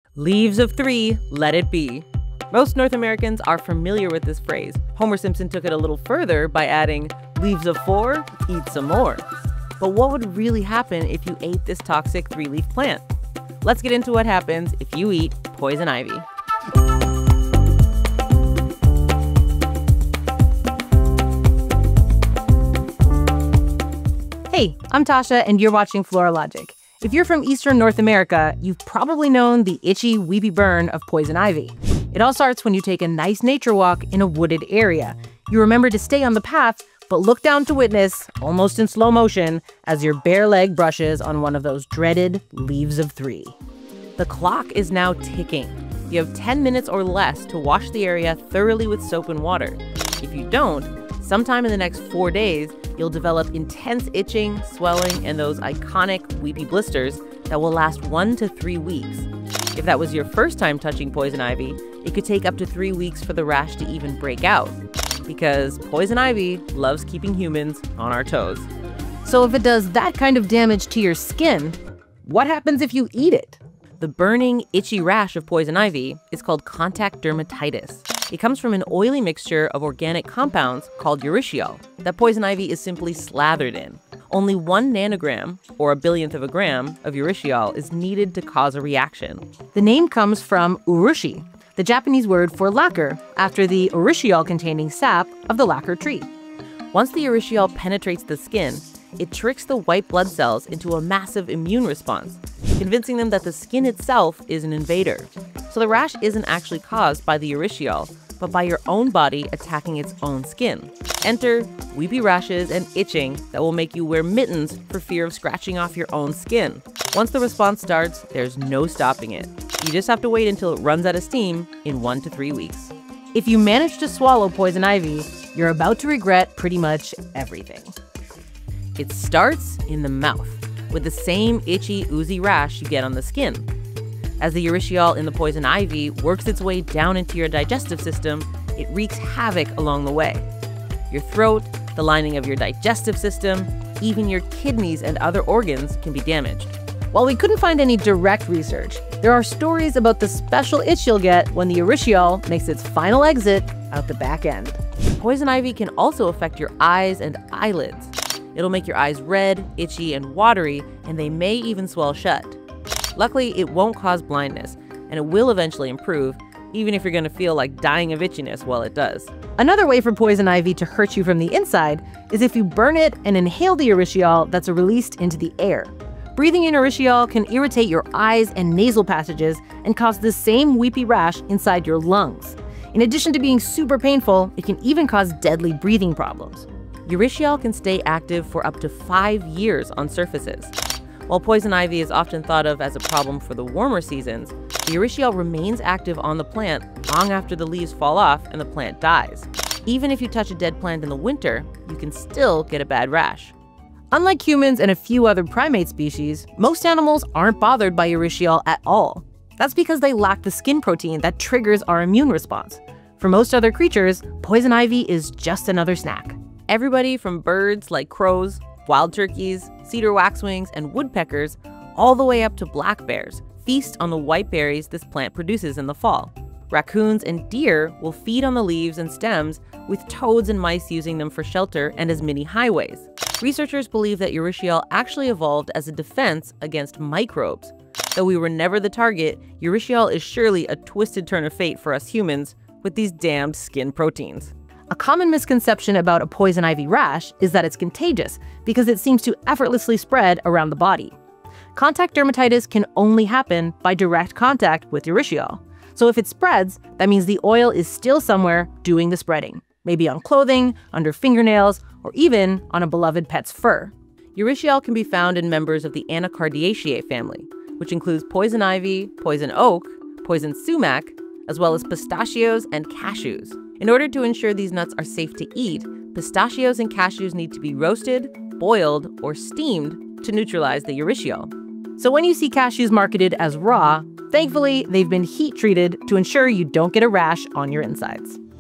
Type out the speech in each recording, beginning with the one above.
Leaves of three, let it be. Most North Americans are familiar with this phrase. Homer Simpson took it a little further by adding, leaves of four, eat some more. But what would really happen if you ate this toxic three-leaf plant? Let's get into what happens if you eat poison ivy. Hey, I'm Tasha, and you're watching Animalogic. If you're from Eastern North America, you've probably known the itchy, weepy burn of poison ivy. It all starts when you take a nice nature walk in a wooded area. You remember to stay on the path, but look down to witness, almost in slow motion, as your bare leg brushes on one of those dreaded leaves of three. The clock is now ticking. You have 10 minutes or less to wash the area thoroughly with soap and water. If you don't, sometime in the next 4 days, you'll develop intense itching, swelling, and those iconic weepy blisters that will last 1 to 3 weeks. If that was your first time touching poison ivy, it could take up to 3 weeks for the rash to even break out, because poison ivy loves keeping humans on our toes. So if it does that kind of damage to your skin, what happens if you eat it? The burning, itchy rash of poison ivy is called contact dermatitis. It comes from an oily mixture of organic compounds called Urushiol that poison ivy is simply slathered in. Only 1 nanogram, or a billionth of a gram, of Urushiol is needed to cause a reaction. The name comes from urushi, the Japanese word for lacquer, after the Urushiol-containing sap of the lacquer tree. Once the Urushiol penetrates the skin, it tricks the white blood cells into a massive immune response, convincing them that the skin itself is an invader. So the rash isn't actually caused by the Urushiol, but by your own body attacking its own skin. Enter weepy rashes and itching that will make you wear mittens for fear of scratching off your own skin. Once the response starts, there's no stopping it. You just have to wait until it runs out of steam in 1 to 3 weeks. If you manage to swallow poison ivy, you're about to regret pretty much everything. It starts in the mouth, with the same itchy, oozy rash you get on the skin. As the Urushiol in the poison ivy works its way down into your digestive system, it wreaks havoc along the way. Your throat, the lining of your digestive system, even your kidneys and other organs can be damaged. While we couldn't find any direct research, there are stories about the special itch you'll get when the Urushiol makes its final exit out the back end. Poison ivy can also affect your eyes and eyelids. It'll make your eyes red, itchy, and watery, and they may even swell shut. Luckily, it won't cause blindness, and it will eventually improve, even if you're going to feel like dying of itchiness while it does. Another way for poison ivy to hurt you from the inside is if you burn it and inhale the Urushiol that's released into the air. Breathing in Urushiol can irritate your eyes and nasal passages and cause the same weepy rash inside your lungs. In addition to being super painful, it can even cause deadly breathing problems. Urushiol can stay active for up to 5 years on surfaces. While poison ivy is often thought of as a problem for the warmer seasons, the Urushiol remains active on the plant long after the leaves fall off and the plant dies. Even if you touch a dead plant in the winter, you can still get a bad rash. Unlike humans and a few other primate species, most animals aren't bothered by Urushiol at all. That's because they lack the skin protein that triggers our immune response. For most other creatures, poison ivy is just another snack. Everybody from birds like crows, wild turkeys, cedar waxwings, and woodpeckers, all the way up to black bears, feast on the white berries this plant produces in the fall. Raccoons and deer will feed on the leaves and stems, with toads and mice using them for shelter and as mini highways. Researchers believe that Urushiol actually evolved as a defense against microbes. Though we were never the target, Urushiol is surely a twisted turn of fate for us humans with these damned skin proteins. A common misconception about a poison ivy rash is that it's contagious because it seems to effortlessly spread around the body. Contact dermatitis can only happen by direct contact with Urushiol. So if it spreads, that means the oil is still somewhere doing the spreading, maybe on clothing, under fingernails, or even on a beloved pet's fur. Urushiol can be found in members of the Anacardiaceae family, which includes poison ivy, poison oak, poison sumac, as well as pistachios and cashews. In order to ensure these nuts are safe to eat, pistachios and cashews need to be roasted, boiled, or steamed to neutralize the Urushiol. So when you see cashews marketed as raw, thankfully they've been heat treated to ensure you don't get a rash on your insides.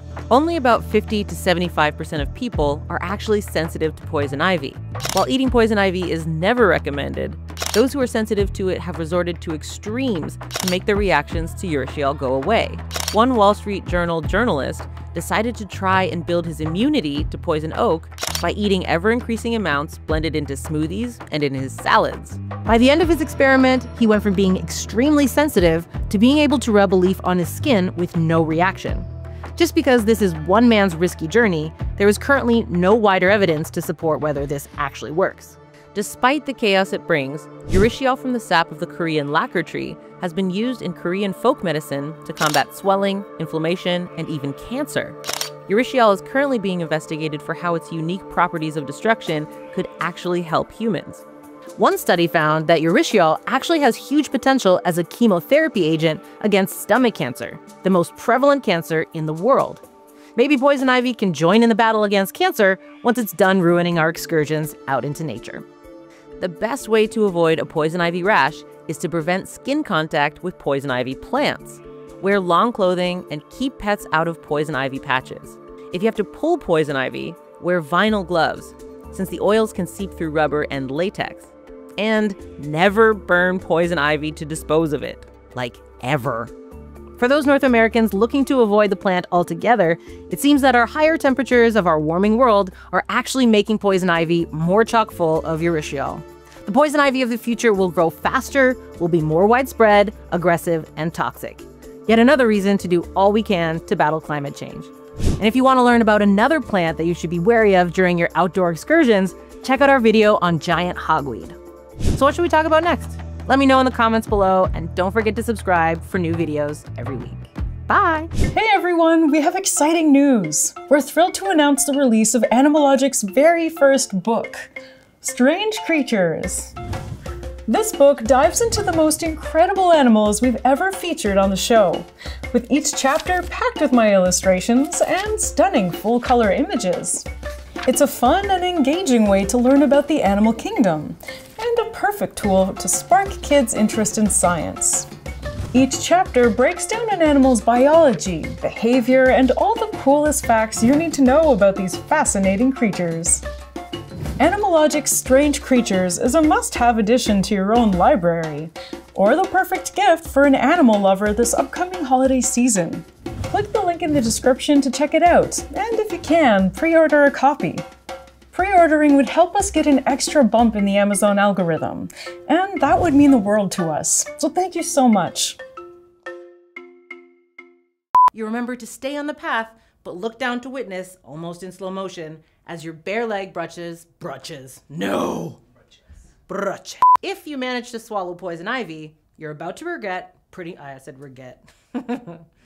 Only about 50 to 75% of people are actually sensitive to poison ivy. While eating poison ivy is never recommended, those who are sensitive to it have resorted to extremes to make their reactions to Urushiol go away. One Wall Street Journal journalist decided to try and build his immunity to poison oak by eating ever-increasing amounts blended into smoothies and in his salads. By the end of his experiment, he went from being extremely sensitive to being able to rub a leaf on his skin with no reaction. Just because this is one man's risky journey, there is currently no wider evidence to support whether this actually works. Despite the chaos it brings, Urushiol from the sap of the Korean lacquer tree has been used in Korean folk medicine to combat swelling, inflammation, and even cancer. Urushiol is currently being investigated for how its unique properties of destruction could actually help humans. One study found that Urushiol actually has huge potential as a chemotherapy agent against stomach cancer, the most prevalent cancer in the world. Maybe poison ivy can join in the battle against cancer once it's done ruining our excursions out into nature. The best way to avoid a poison ivy rash is to prevent skin contact with poison ivy plants. Wear long clothing and keep pets out of poison ivy patches. If you have to pull poison ivy, wear vinyl gloves, since the oils can seep through rubber and latex. And never burn poison ivy to dispose of it. Like, ever. For those North Americans looking to avoid the plant altogether, it seems that our higher temperatures of our warming world are actually making poison ivy more chock full of Urushiol. The poison ivy of the future will grow faster, will be more widespread, aggressive, and toxic. Yet another reason to do all we can to battle climate change. And if you want to learn about another plant that you should be wary of during your outdoor excursions, check out our video on giant hogweed. So what should we talk about next? Let me know in the comments below, and don't forget to subscribe for new videos every week. Bye! Hey everyone, we have exciting news! We're thrilled to announce the release of Animalogic's very first book, Strange Creatures. This book dives into the most incredible animals we've ever featured on the show, with each chapter packed with my illustrations and stunning full-color images. It's a fun and engaging way to learn about the animal kingdom, and a perfect tool to spark kids' interest in science. Each chapter breaks down an animal's biology, behavior, and all the coolest facts you need to know about these fascinating creatures. Animalogic's Strange Creatures is a must-have addition to your own library, or the perfect gift for an animal lover this upcoming holiday season. Click the link in the description to check it out, and if you can, pre-order a copy. Pre-ordering would help us get an extra bump in the Amazon algorithm, and that would mean the world to us, so thank you so much. You remember to stay on the path, but look down to witness, almost in slow motion, as your bare leg brushes. If you manage to swallow poison ivy, you're about to regret I said regret.